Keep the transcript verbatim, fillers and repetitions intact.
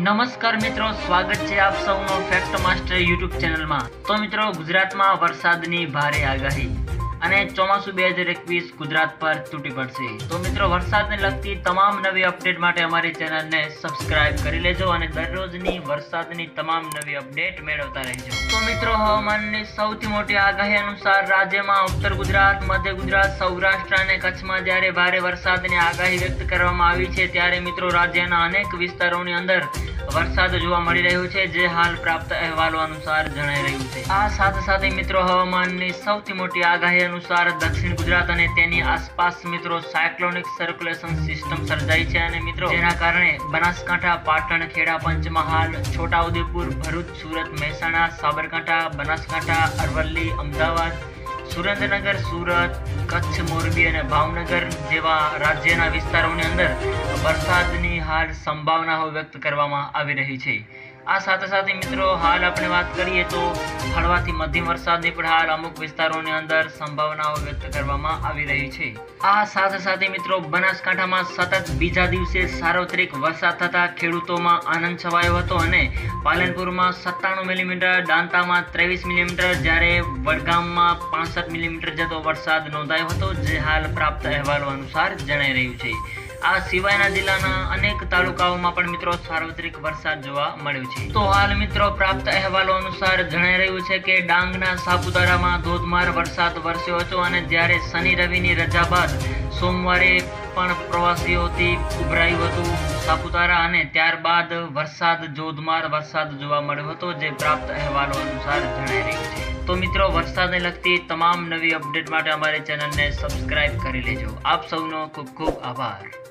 નમસ્કાર મિત્રો, સ્વાગત છે આપ સૌનો ફેક્ટ માસ્ટર યુટ્યુબ ચેનલમાં। તો મિત્રો, ગુજરાતમાં વરસાદની ભારે આગાહી અને ચોમાસું બે હજાર એકવીસ ગુજરાત પર તૂટી પડશે। તો મિત્રો, વરસાદને લગતી તમામ નવી અપડેટ માટે અમારી ચેનલને સબસ્ક્રાઇબ કરી લેજો અને દરરોજની વરસાદની તમામ નવી અપડેટ મેળવતા રહેજો। તો મિત્રો, હવામાનની સૌથી મોટી આગાહી અનુસાર રાજ્યમાં ઉત્તર ગુજરાત, મધ્ય ગુજરાત, સૌરાષ્ટ્ર અને કચ્છમાં જ્યારે ભારે વરસાદની આગાહી વ્યક્ત કરવામાં આવી છે, ત્યારે મિત્રો રાજ્યના અનેક વિસ્તારોની અંદર વરસાદ જોવા મળી રહ્યો છે, જે હાલ પ્રાપ્ત અહેવાલો અનુસાર જણાઈ રહ્યું છે। આ સાથે સાથે મિત્રો, હવામાનની સૌથી મોટી આગાહી અનુસાર દક્ષિણ ગુજરાત અને તેની આસપાસ મિત્રો સાયક્લોનિક સર્ક્યુલેશન સિસ્ટમ સર્જાઈ છે અને મિત્રો જેના કારણે બનાસકાંઠા, પાટણ, ખેડા, પંચમહાલ, છોટાઉદેપુર, ભરૂચ, સુરત, મહેસાણા, સાબરકાંઠા, બનાસકાંઠા, અરવલ્લી, અમદાવાદ, સુરેન્દ્રનગર, સુરત, કચ્છ, મોરબી અને ભાવનગર જેવા રાજ્યના વિસ્તારોની અંદર વરસાદની હાલ સંભાવનાઓ વ્યક્ત કરવામાં આવી રહી છે। આ સાથે સાથે મિત્રો, હાલ આપણે વાત કરીએ તો હળવાથી મધ્યમ વરસાદની પણ હાલ અમુક વિસ્તારોની અંદર સંભાવનાઓ વ્યક્ત કરવામાં આવી રહી છે। આ સાથે સાથે મિત્રો, બનાસકાંઠામાં સતત બીજા દિવસે સાર્વત્રિક વરસાદ થતા ખેડૂતોમાં આનંદ છવાયો હતો અને પાલનપુરમાં સત્તાણું મિલીમીટર, દાંતામાં ત્રેવીસ મિલીમીટર, જ્યારે વડગામમાં પાસઠ મિલીમીટર જેટલો વરસાદ નોંધાયો હતો, જે હાલ પ્રાપ્ત અહેવાલો અનુસાર જણાઈ રહ્યું છે। આ સિવાયના જિલ્લાના અનેક તાલુકાઓમાં પણ મિત્રો સાર્વત્રિક વરસાદ જોવા મળ્યો છે। તો હાલ મિત્રો, પ્રાપ્ત અહેવાલો અનુસાર જણાઈ રહ્યું છે કે ડાંગના સાપુતારામાં ધોધમાર વરસાદ વરસ્યો હતો અને જ્યારે શનિ રવિની રજા બાદ સોમવારે પણ પ્રવાસીઓથી ઉભરાયું હતું સાપુતારા અને ત્યારબાદ વરસાદ ધોધમાર વરસાદ જોવા મળ્યો હતો, જે પ્રાપ્ત અહેવાલો અનુસાર જણાઈ રહ્યું છે। તો મિત્રો, વરસાદને લગતી તમામ નવી અપડેટ માટે અમારી ચેનલને સબસ્ક્રાઇબ કરી લેજો। આપ સૌનો ખૂબ ખૂબ આભાર।